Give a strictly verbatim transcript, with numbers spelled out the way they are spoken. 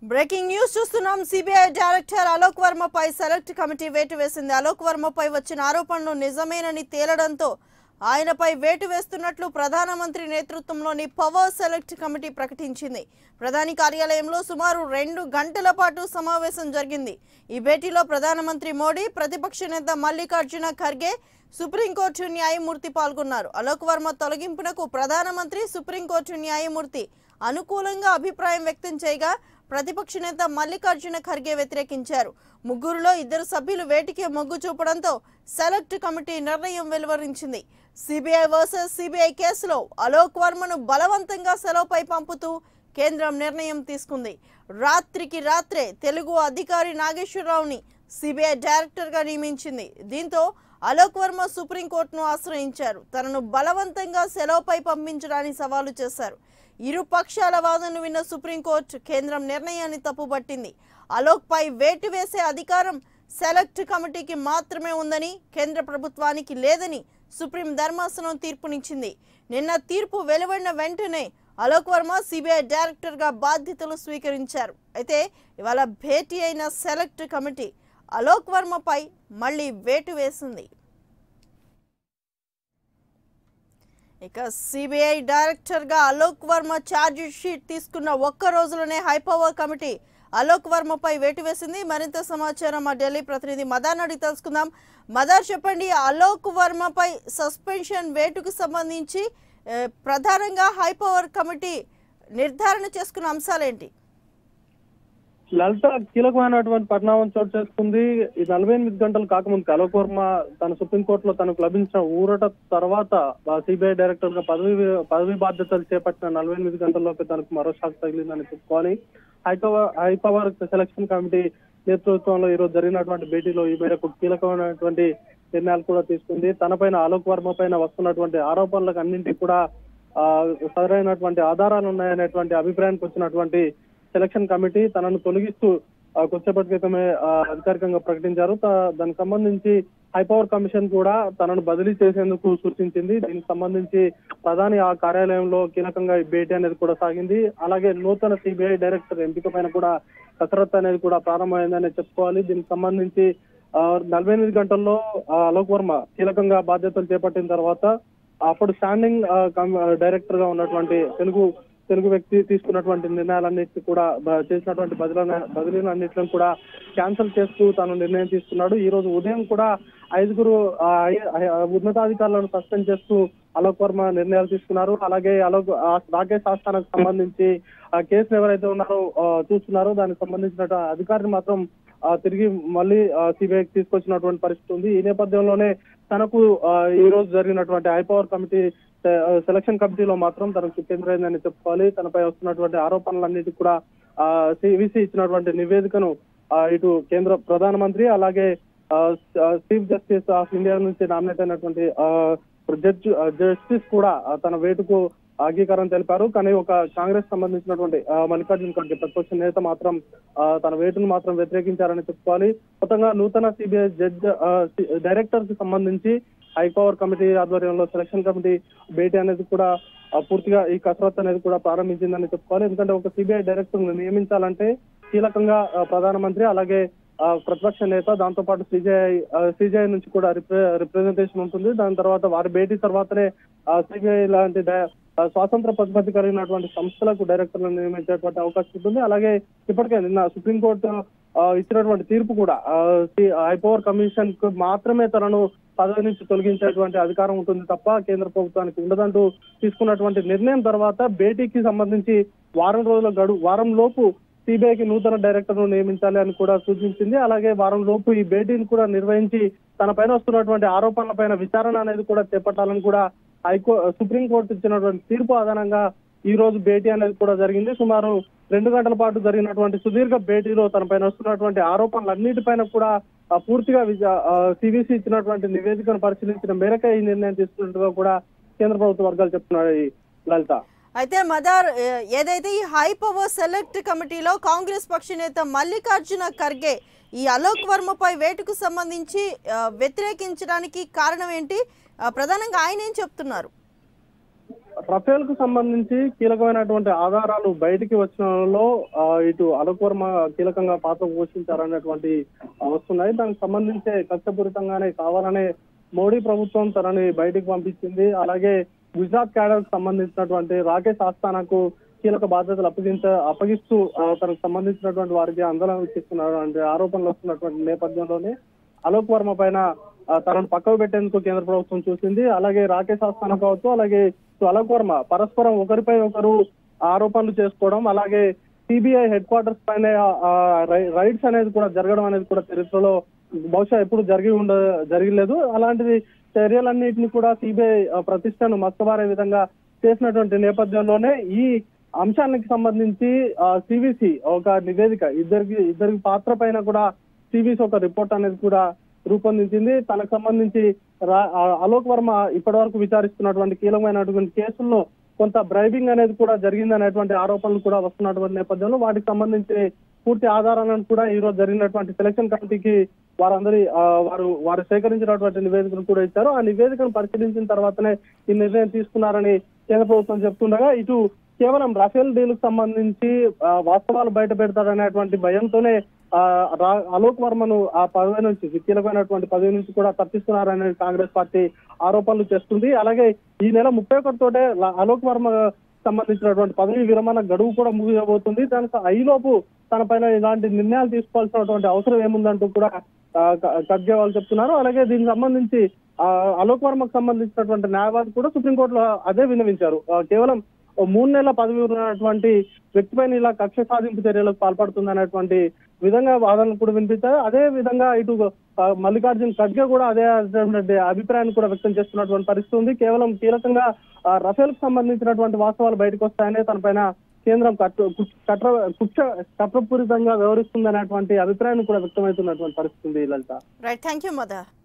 Breaking news చూస్తున్నాం. CBI director Alok వర్మపై select committee వేటు వేసింది. అలోక్ వర్మపై వచ్చిన ఆరోపణలు నిజమేనని తేలడంతో ఆయనపై వేటు వేస్తున్నట్లు ప్రధానమంత్రి నేతృత్వంలోని పవర్ సెలెక్ట్ కమిటీ ప్రకటించింది. ప్రధాని కార్యాలయంలో సుమారు రెండు గంటల పాటు సమావేశం జరిగింది. ఈ భేటీలో ప్రధానమంత్రి మోడీ, ప్రతిపక్ష నేత మల్లికార్జున ఖర్గే, సుప్రీంకోర్టు న్యాయమూర్తి పాల్గొన్నారు. అలోక్ వర్మ తొలగింపునకు ప్రధానమంత్రి, సుప్రీంకోర్టు న్యాయమూర్తి అనుకూలంగా అభిప్రాయం వ్యక్తం చేయగా ప్రతిపక్ష నేత మల్లికార్జున ఖర్గే వ్యతిరేకించారు. ముగ్గురులో ఇద్దరు సభ్యులు వేటికి మొగ్గు చూపడంతో సెలెక్ట్ కమిటీ నిర్ణయం వెలువరించింది. సిబిఐ వర్సెస్ సిబిఐ కేసులో అలోక్ వర్మను బలవంతంగా సెలవుపై పంపుతూ కేంద్రం నిర్ణయం తీసుకుంది. రాత్రికి రాత్రే తెలుగు అధికారి నాగేశ్వరరావుని సిబిఐ డైరెక్టర్గా నియమించింది. దీంతో అలోక్ వర్మ సుప్రీంకోర్టును ఆశ్రయించారు. తనను బలవంతంగా సెలవుపై పంపించడాన్ని సవాలు చేశారు. ఇరు పక్షాల వాదనను విన్న సుప్రీంకోర్టు కేంద్రం నిర్ణయాన్ని తప్పుపట్టింది. అలోక్ పై వేటు వేసే అధికారం సెలెక్ట్ కమిటీకి మాత్రమే ఉందని, కేంద్ర ప్రభుత్వానికి లేదని సుప్రీం ధర్మాసనం తీర్పునిచ్చింది. నిన్న తీర్పు వెలువడిన వెంటనే అలోక్ వర్మ సిబిఐ డైరెక్టర్గా బాధ్యతలు స్వీకరించారు. అయితే ఇవాళ భేటీ అయిన సెలెక్ట్ కమిటీ అలోక్ వర్మపై మళ్లీ వేటు వేసింది. ఇక సిబిఐ డైరెక్టర్గా అలోక్ వర్మ ఛార్జ్ షీట్ తీసుకున్న ఒక్క రోజులోనే హైపవర్ కమిటీ అలోక్ వర్మపై వేటు వేసింది. మరింత సమాచారం మా ఢిల్లీ ప్రతినిధి మదార్ అడిగి తెలుసుకుందాం. మదార్, చెప్పండి, అలోక్ వర్మపై సస్పెన్షన్ వేటుకు సంబంధించి ప్రధానంగా హైపవర్ కమిటీ నిర్ధారణ చేసుకున్న అంశాలేంటి? లలిత, కీలకమైనటువంటి పరిణామం చోటు చేసుకుంది. ఈ నలభై ఎనిమిది గంటలు కాకముందు అలోక్ వర్మ తన సుప్రీంకోర్టులో తనకు లభించిన ఊరట తర్వాత సిబిఐ డైరెక్టర్ గా పదవి పదవి బాధ్యతలు చేపట్టిన నలభై ఎనిమిది గంటల్లోకి తనకు మరో షాక్ తగిలిందని చెప్పుకోవాలి. హైపవర్ హైపవర్ సెలక్షన్ కమిటీ నేతృత్వంలో ఈ రోజు జరిగినటువంటి భేటీలో ఈ మేరకు కీలకమైనటువంటి నిర్ణయాలు కూడా తీసుకుంది. తనపైన అలోక్ వర్మ పైన వస్తున్నటువంటి ఆరోపణలకు అన్నింటికి కూడా ఆ సరైనటువంటి ఆధారాలు ఉన్నాయనేటువంటి అభిప్రాయానికి వచ్చినటువంటి సెలక్షన్ కమిటీ తనను తొలగిస్తూ కొద్దిసేపటి క్రితమే అధికారికంగా ప్రకటించారు. దానికి సంబంధించి హైపవర్ కమిషన్ కూడా తనను బదిలీ చేసేందుకు సూచించింది. దీనికి సంబంధించి ప్రధాని ఆ కార్యాలయంలో కీలకంగా ఈ భేటీ అనేది కూడా సాగింది. అలాగే నూతన సిబిఐ డైరెక్టర్ ఎంపిక పైన కూడా కసరత్తు అనేది కూడా ప్రారంభమైందని చెప్పుకోవాలి. దీనికి సంబంధించి నలభై ఎనిమిది గంటల్లో అలోక్ వర్మ కీలకంగా బాధ్యతలు చేపట్టిన తర్వాత అప్పుడు స్టాండింగ్ డైరెక్టర్ గా ఉన్నటువంటి తెలుగు తెలుగు వ్యక్తి తీసుకున్నటువంటి నిర్ణయాలన్నింటినీ కూడా చేసినటువంటి బదిలీ బదిలీలన్నింటిని కూడా క్యాన్సిల్ చేస్తూ తాను నిర్ణయం తీసుకున్నాడు. ఈ రోజు ఉదయం కూడా ఐదుగురు ఉన్నతాధికారులను సస్పెండ్ చేస్తూ అలోక్ వర్మ నిర్ణయాలు తీసుకున్నారు. అలాగే అలోక్ రాకేష్ ఆస్థానాకు సంబంధించి ఆ కేసును ఎవరైతే ఉన్నారో చూస్తున్నారో దానికి సంబంధించిన అధికారిని మాత్రం తిరిగి మళ్ళీ సిబిఐకి తీసుకొచ్చినటువంటి పరిస్థితి ఉంది. ఈ నేపథ్యంలోనే తనకు ఈ రోజు జరిగినటువంటి హైపవర్ కమిటీ సెలక్షన్ కమిటీలో మాత్రం తనకు చుక్కెదురైందని చెప్పుకోవాలి. తనపై వస్తున్నటువంటి ఆరోపణలన్నిటికీ కూడా ఆ సివిసి ఇచ్చినటువంటి నివేదికను ఇటు కేంద్ర ప్రధానమంత్రి అలాగే చీఫ్ జస్టిస్ ఆఫ్ ఇండియా నుంచి నామినేట్ అయినటువంటి జడ్జ్ జస్టిస్ కూడా తన వేటుకు అంగీకారం తెలిపారు. కానీ ఒక కాంగ్రెస్ సంబంధించినటువంటి మల్లికార్జున ఖర్గే ప్రతిపక్ష నేత మాత్రం తన వేటును మాత్రం వ్యతిరేకించారని చెప్పుకోవాలి. మొత్తంగా నూతన సిబిఐ జడ్జ్ డైరెక్టర్ కి సంబంధించి హైపవర్ కమిటీ ఆధ్వర్యంలో సెలక్షన్ కమిటీ భేటీ అనేది కూడా పూర్తిగా ఈ కసరత్తు అనేది కూడా ప్రారంభించిందని చెప్పుకోవాలి. ఎందుకంటే ఒక సిబిఐ డైరెక్టర్ నియమించాలంటే కీలకంగా ప్రధానమంత్రి అలాగే ప్రతిపక్ష నేత, దాంతో పాటు సిజేఐ సిజేఐ నుంచి కూడా రిప్రె రిప్రజెంటేషన్ ఉంటుంది. దాని తర్వాత వారి భేటీ తర్వాతనే సిబిఐ లాంటి స్వాతంత్ర ప్రతిపత్తి కలిగినటువంటి సంస్థలకు డైరెక్టర్లను నియమించేటువంటి అవకాశం ఉంటుంది. అలాగే ఇప్పటికే నిన్న సుప్రీంకోర్టు ఇచ్చినటువంటి తీర్పు కూడా హైపవర్ కమిషన్ కు మాత్రమే తనను పదవి నుంచి తొలగించేటువంటి అధికారం ఉంటుంది తప్ప కేంద్ర ప్రభుత్వానికి ఉండదంటూ తీసుకున్నటువంటి నిర్ణయం తర్వాత భేటీకి సంబంధించి వారం రోజుల గడు వారం లోపు సిబిఐకి నూతన డైరెక్టర్ ను నియమించాలి అని కూడా సూచించింది. అలాగే వారం లోపు ఈ భేటీని కూడా నిర్వహించి తన పైన వస్తున్నటువంటి ఆరోపణల పైన విచారణ అనేది కూడా చేపట్టాలని కూడా హైకో సుప్రీంకోర్టు ఇచ్చినటువంటి తీర్పు ఆధారంగా ఈ రోజు భేటీ అనేది కూడా జరిగింది. సుమారు రెండు గంటల పాటు జరిగినటువంటి సుదీర్ఘ భేటీలో తన పైన వస్తున్నటువంటి ఆరోపణలన్నిటిపైన కూడా పూర్తిగా సిబిసి ఇచ్చినటువంటి నివేదికను పరిశీలించిన మేరకే ఈ నిర్ణయం తీసుకున్నట్టుగా కూడా కేంద్ర ప్రభుత్వ వర్గాలు చెప్తున్నాయి. లలిత, అయితే మదార్, ఏదైతే ఈ హైపవర్ సెలెక్ట్ కమిటీలో కాంగ్రెస్ పక్ష నేత మల్లికార్జున ఖర్గే ఈ అలోక్ వర్మపై వేటుకు సంబంధించి వ్యతిరేకించడానికి కారణం ఏంటి? ప్రధానంగా ఆయన ఏం చెప్తున్నారు? రఫేల్ కు సంబంధించి కీలకమైనటువంటి ఆధారాలు బయటికి వచ్చినలో ఇటు అలోక్ వర్మ కీలకంగా పాత్ర పోషించారనేటువంటి వస్తున్నాయి. దానికి సంబంధించే కక్షపూరితంగానే కావాలనే మోడీ ప్రభుత్వం తనని బయటికి పంపించింది. అలాగే గుజరాత్ క్యాడర్ కు సంబంధించినటువంటి రాకేష్ ఆస్థానాకు కీలక బాధ్యతలు అప్పగించ అప్పగిస్తూ తనకు సంబంధించినటువంటి వారికి ఆందోళన చేస్తున్నటువంటి ఆరోపణలు వస్తున్నటువంటి నేపథ్యంలోనే అలోక్ వర్మ పైన తనను పక్కకు పెట్టేందుకు కేంద్ర ప్రభుత్వం చూసింది. అలాగే రాకేష్ ఆస్థానా కావచ్చు, అలాగే అలోక్ వర్మ పరస్పరం ఒకరిపై ఒకరు ఆరోపణలు చేసుకోవడం, అలాగే సిబిఐ హెడ్ క్వార్టర్స్ పైన రైడ్స్ అనేది కూడా జరగడం అనేది కూడా చరిత్రలో బహుశా ఎప్పుడు జరిగి ఉండ జరగలేదు. అలాంటిది చర్యలన్నింటినీ కూడా సిబిఐ ప్రతిష్టను మస్తబారే విధంగా చేసినటువంటి నేపథ్యంలోనే ఈ అంశానికి సంబంధించి సివిసి ఒక నివేదిక ఇద్దరికి ఇద్దరికి పాత్ర పైన కూడా సివిసి ఒక రిపోర్ట్ అనేది కూడా రూపొందించింది. తనకు సంబంధించి అలోక్ వర్మ ఇప్పటి వరకు విచారిస్తున్నటువంటి కీలకమైనటువంటి కేసుల్లో కొంత బ్రైబింగ్ అనేది కూడా జరిగిందనేటువంటి ఆరోపణలు కూడా వస్తున్నటువంటి నేపథ్యంలో వాటికి సంబంధించి పూర్తి ఆధారాలను కూడా ఈ రోజు జరిగినటువంటి సెలక్షన్ కమిటీకి వారందరి వారు వారు సేకరించినటువంటి నివేదికను కూడా ఇచ్చారు. ఆ నివేదికను పరిశీలించిన తర్వాతనే ఈ నిర్ణయం తీసుకున్నారని కేంద్ర ప్రభుత్వం చెప్తుండగా, ఇటు కేవలం రఫేల్ డీల్ కు సంబంధించి వాస్తవాలు బయట పెడతారనేటువంటి భయంతోనే ఆ అలోక్ వర్మను ఆ పదవి నుంచి కీలకమైనటువంటి పదవి నుంచి కూడా తప్పిస్తున్నారనే కాంగ్రెస్ పార్టీ ఆరోపణలు చేస్తుంది. అలాగే ఈ నెల ముప్పై ఒకటితోటే అలోక్ వర్మ సంబంధించినటువంటి పదవి విరమణ గడువు కూడా ముగియబోతుంది. దానికి అయిలోపు తన పైన ఇలాంటి నిర్ణయాలు తీసుకోవాల్సినటువంటి అవసరం ఏముందంటూ కూడా ఖర్గే వాళ్ళు చెప్తున్నారు. అలాగే దీనికి సంబంధించి ఆ అలోక్ వర్మకు సంబంధించినటువంటి న్యాయవాది కూడా సుప్రీంకోర్టులో అదే విన్నవించారు. కేవలం మూడు నెలల పదవి ఉన్నటువంటి వ్యక్తిపైన ఇలా కక్ష సాధింపు చర్యలకు పాల్పడుతుంది అనేటువంటి విధంగా వాదనలు కూడా వినిపించారు. అదే విధంగా ఇటు మల్లికార్జున్ ఖర్గే కూడా అదే అభిప్రాయాన్ని కూడా వ్యక్తం చేస్తున్నటువంటి పరిస్థితి ఉంది. కేవలం కీలకంగా రఫేల్ కు సంబంధించినటువంటి వాస్తవాలు బయటకు వస్తాయనే తన పైన కేంద్రం కట్ర కట్ర కుట్ర కట్రపూరితంగా వ్యవహరిస్తుంది అనేటువంటి అభిప్రాయాన్ని కూడా వ్యక్తమవుతున్నటువంటి పరిస్థితి ఉంది. Lalitha. Right, thank you mother.